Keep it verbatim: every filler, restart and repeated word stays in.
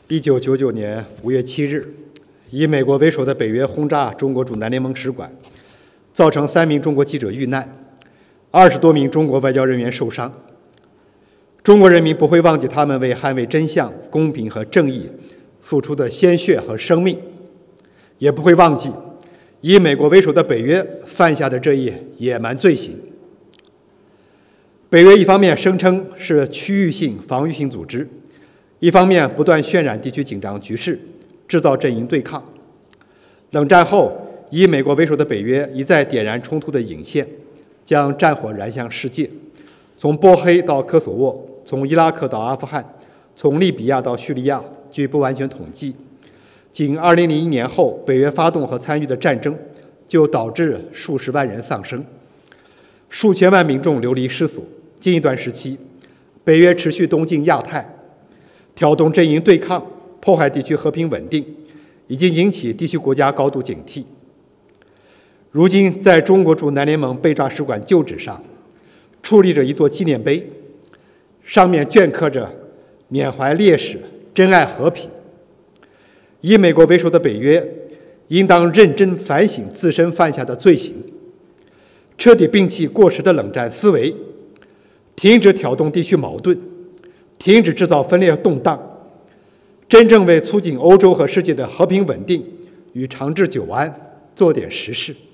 一九九九年五月七日，以美国为首的北约轰炸中国驻南联盟使馆，造成三名中国记者遇难，二十多名中国外交人员受伤。中国人民不会忘记他们为捍卫真相、公平和正义付出的鲜血和生命，也不会忘记以美国为首的北约犯下的这一野蛮罪行。北约一方面声称是区域性防御性组织，一方面不断渲染地区紧张局势，制造阵营对抗。冷战后，以美国为首的北约一再点燃冲突的引线，将战火燃向世界，从波黑到科索沃，从伊拉克到阿富汗，从利比亚到叙利亚，据不完全统计，仅二零零一年后北约发动和参与的战争，就导致数十万人丧生，数千万民众流离失所。近一段时期，北约持续东进亚太，挑动阵营对抗，破坏地区和平稳定，已经引起地区国家高度警惕。如今，在中国驻南联盟被炸使馆旧址上，矗立着一座纪念碑，上面镌刻着“缅怀烈士，珍爱和平”。以美国为首的北约应当认真反省自身犯下的罪行，彻底摒弃过时的冷战思维，停止挑动地区矛盾，停止制造分裂动荡，真正为促进欧洲和世界的和平稳定与长治久安做点实事。